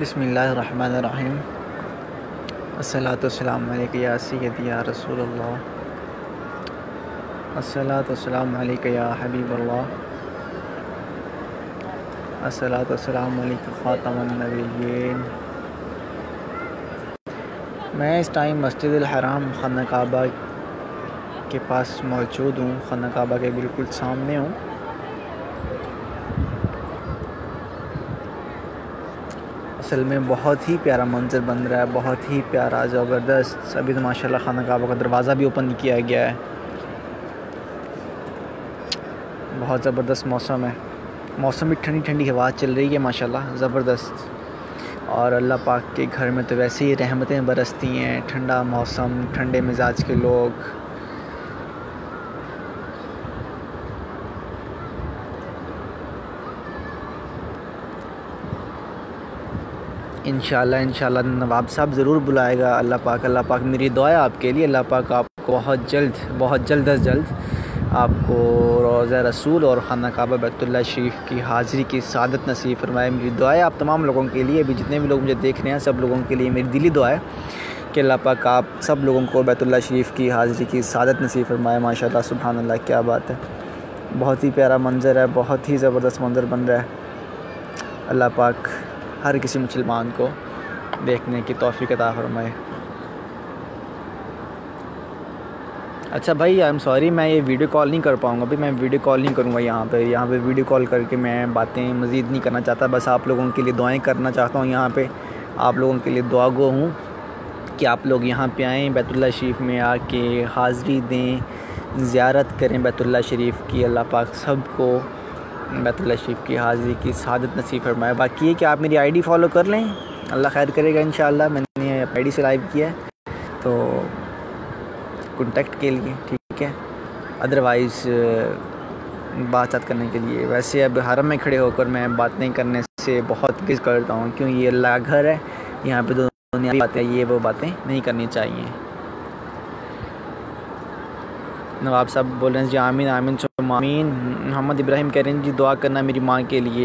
بسم اللہ الرحمن الرحیم۔ الصلاۃ والسلام علیک یا سیدی یا رسول اللہ، الصلاۃ والسلام علیک یا حبیب اللہ، الصلاۃ والسلام علیک خاتم النبیین۔ میں اس ٹائم مسجد الحرام خانہ کعبہ کے پاس موجود ہوں، خانہ کعبہ کے بالکل سامنے ہوں۔ اصل میں بہت ہی پیارا منظر بن رہا ہے، بہت ہی پیارا زبردست۔ ابھی تو ماشاءاللہ خانہ کعبہ کا دروازہ بھی اوپن کیا گیا ہے۔ بہت زبردست موسم ہے، موسم بھی ٹھنڈی ٹھنڈی ہوا چل رہی ہے ماشاءاللہ، زبردست۔ اور اللہ پاک کے گھر میں تو ویسے ہی رحمتیں برستی ہیں، ٹھنڈا موسم، ٹھنڈے مزاج کے لوگ۔ انشاءاللہ نواب صاحب ضرور بلائے گا اللہ پاک۔ میری دعا ہے آپ کے لیے، اللہ پاک آپ کو بہت جلد از جلد آپ کو روضہ رسول اور خانہ کعبہ بیت اللہ شریف کی حاضری کی سعادت نصیب فرمائے۔ میری دعا ہے آپ تمام لوگوں کے لیے، بھی جتنے بھی لوگ مجھے دیکھ رہے ہیں سب لوگوں کے لیے میری دلی دعا ہے کہ اللہ پاک آپ سب لوگوں کو بیت اللہ شریف کی حاضری کی سعادت نصیب فرمائے۔ ماشاءاللہ سبحان اللہ، کیا بات ہے، بہت ہی پیارا منظر ہے، بہت ہی زبردست منظر بن رہا ہے۔ اللہ پاک ہر کسی مسلمان کو دیکھنے کی توفیق عطا فرمائے۔ اچھا بھائی، آئی ایم سوری، میں یہ ویڈیو کال نہیں کر پاؤں گا، ابھی میں ویڈیو کال نہیں کروں گا یہاں پہ ویڈیو کال کر کے میں باتیں مزید نہیں کرنا چاہتا، بس آپ لوگوں کے لیے دعائیں کرنا چاہتا ہوں۔ یہاں پہ آپ لوگوں کے لیے دعا گو ہوں کہ آپ لوگ یہاں پہ آئیں، بیت اللہ شریف میں آ کے حاضری دیں، زیارت کریں بیت اللہ شریف کی۔ اللہ پاک سب کو بیت اللہ شریف کی حاضری کی سعادت نصیب فرمائے۔ باقی یہ کہ آپ میری آئی ڈی فالو کر لیں، اللہ خیر کرے گا انشاءاللہ۔ میں نے آئی ڈی سے لائیو کیا ہے تو کنٹیکٹ کے لیے، ٹھیک ہے، ادروائز بات چیت کرنے کے لیے۔ ویسے اب حرم میں کھڑے ہو کر میں باتیں کرنے سے بہت گز کرتا ہوں، کیوں یہ اللہ کا گھر ہے، یہاں پہ دنیا باتیں یہ وہ باتیں نہیں کرنی چاہیے۔ نواب صاحب بول رہے ہیں جی آمین آمین ثم آمین۔ محمد ابراہیم کہہ رہے ہیں جی دعا کرنا میری ماں کے لیے۔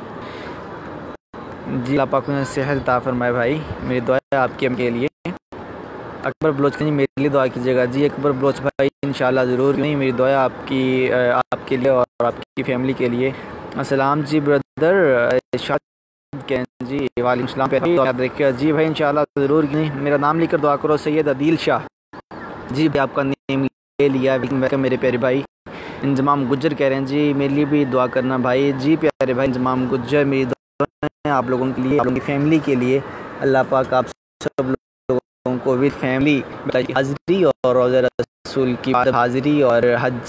جی اللہ پاک نے صحت عطا فرمائے بھائی، میری دعا ہے آپ کے لیے۔ اکبر بلوچ جی میرے لیے دعا کیجیے گا۔ جی اکبر بلوچ بھائی انشاءاللہ ضرور، نہیں میری دعا ہے آپ کے لیے اور آپ کی فیملی کے لیے۔ السلام جی بردر ارشاد کہہ رہے ہیں جی وعلیکم السلام پہ یاد رکھیے جی بھائی انشاءاللہ ضرور، میرا نام لے کر دعا کرو، سید عدیل شاہ۔ جی بھائی آپ کا نیم لے لیا میرے پیارے بھائی۔ انضمام گجر کہہ رہے ہیں جی میرے لیے بھی دعا کرنا بھائی۔ جی پیارے بھائی انضمام گجر، میری دعا ہے آپ لوگوں کے لیے، آپ لوگوں کی فیملی کے لیے۔ اللہ پاک آپ سب لوگوں کو وتھ فیملی حاضری اور روضہ رسول کی حاضری اور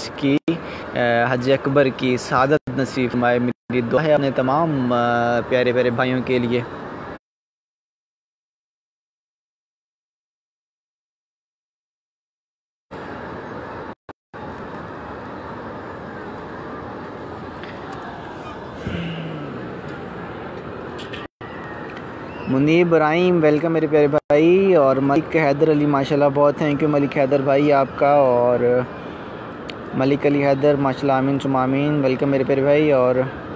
حج اکبر کی سعادت نصیب فرمائے۔ میری دعا ہے اپنے تمام پیارے پیارے بھائیوں کے لیے۔ منیب ابراہیم ویلکم میرے پیارے بھائی، اور ملک حیدر علی ماشاءاللہ بہت تھینک یو ملک حیدر بھائی آپ کا، اور ملک علی حیدر ماشاءاللہ آمین ثم آمین ویلکم میرے پیارے بھائی۔ اور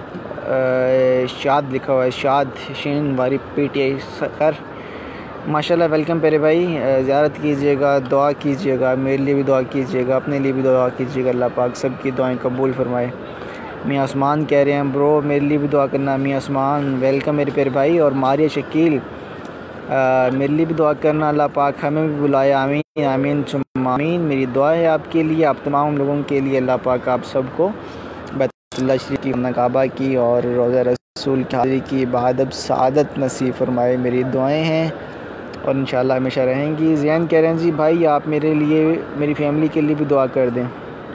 شاد لکھا ہوا ہے، شاد شین واری پی ٹی آئی سر ماشاءاللہ ویلکم پیارے بھائی۔ زیارت کیجیے گا، دعا کیجیے گا، میرے لیے بھی دعا کیجیے گا، اپنے لیے بھی دعا کیجیے گا، اللہ پاک سب کی دعائیں قبول فرمائے۔ میاں عثمان کہہ رہے ہیں برو میرے لیے بھی دعا کرنا، میاں عثمان ویلکم میرے پیارے بھائی۔ اور ماریہ شکیل میرے لیے بھی دعا کرنا، اللہ پاک ہمیں بھی بلائے، آمین آمین ثم آمین۔ میری دعا ہے آپ کے لیے، آپ تمام لوگوں کے لیے، اللہ پاک آپ سب کو بیت اللہ شریف کی خانہ کعبہ کی اور روضہ رسول کی حاضری کی بہادب سعادت نصیب فرمائے۔ میری دعائیں ہیں اور انشاءاللہ ہمیشہ رہیں گی۔ زین کہہ رہے ہیں جی بھائی آپ میرے لیے میری فیملی کے لیے بھی دعا کر دیں،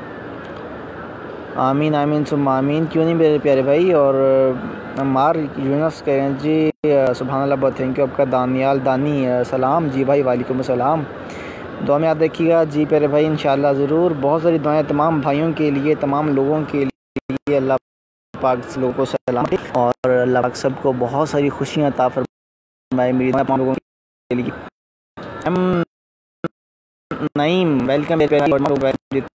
آمین آمین ثم آمین، کیوں نہیں میرے پیارے بھائی۔ اور عمار یونس کہہ رہے ہیں جی سبحان اللہ بہت تھینک یو آپ کا۔ دانیال دانی سلام جی بھائی وعلیکم السلام، دعا میں یاد رکھیے گا جی پیارے بھائی انشاءاللہ ضرور۔ بہت ساری دعائیں تمام بھائیوں کے لیے، تمام لوگوں کے لیے، اللہ پاک لوگوں کو سلام اور اللہ پاک سب کو بہت ساری خوشیاں عطا فرمائے۔ میری تمام لوگوں کے لیے نعیم ویلکم میرے پیارے بھائی،